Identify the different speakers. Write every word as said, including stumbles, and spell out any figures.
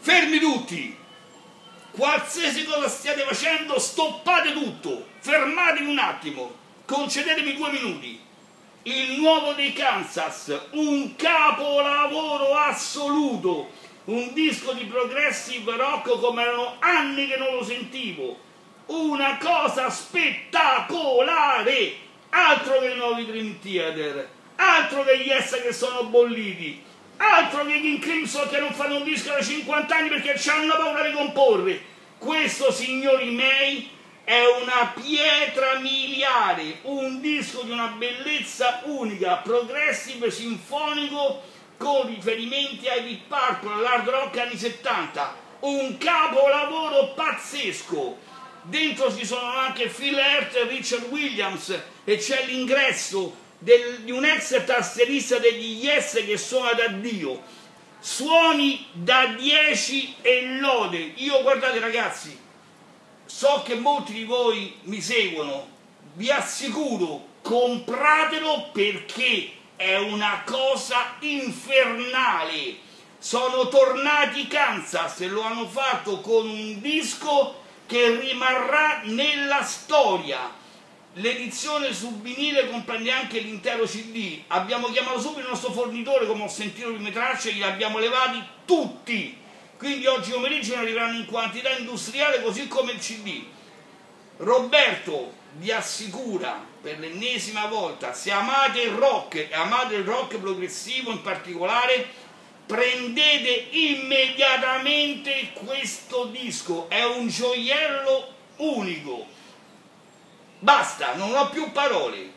Speaker 1: Fermi tutti! Qualsiasi cosa stiate facendo, stoppate tutto, fermatevi un attimo, concedetemi due minuti. Il nuovo dei Kansas, un capolavoro assoluto, un disco di progressive rock come erano anni che non lo sentivo, una cosa spettacolare, altro che i nuovi Dream Theater, altro che gli Yes che sono bolliti, altro che gli Crimson che non fanno un disco da cinquanta anni perché hanno paura di comporre. Questo, signori miei, è una pietra miliare, un disco di una bellezza unica, progressive, sinfonico, con riferimenti ai Deep Purple, all'hard rock anni settanta, un capolavoro pazzesco. Dentro ci sono anche Phil Hurt e Richard Williams e c'è l'ingresso di un ex tastierista degli Yes che suona da Dio, suoni da dieci e lode. Io, guardate ragazzi, so che molti di voi mi seguono, vi assicuro, compratelo perché è una cosa infernale. Sono tornati i Kansas e lo hanno fatto con un disco che rimarrà nella storia. L'edizione su vinile comprende anche l'intero C D. Abbiamo chiamato subito il nostro fornitore, come ho sentito le prime tracce, li abbiamo levati tutti. Quindi oggi pomeriggio ne arriveranno in quantità industriale così come il C D. Roberto vi assicura per l'ennesima volta, se amate il rock e amate il rock progressivo in particolare, prendete immediatamente questo disco, è un gioiello unico. Basta, non ho più parole.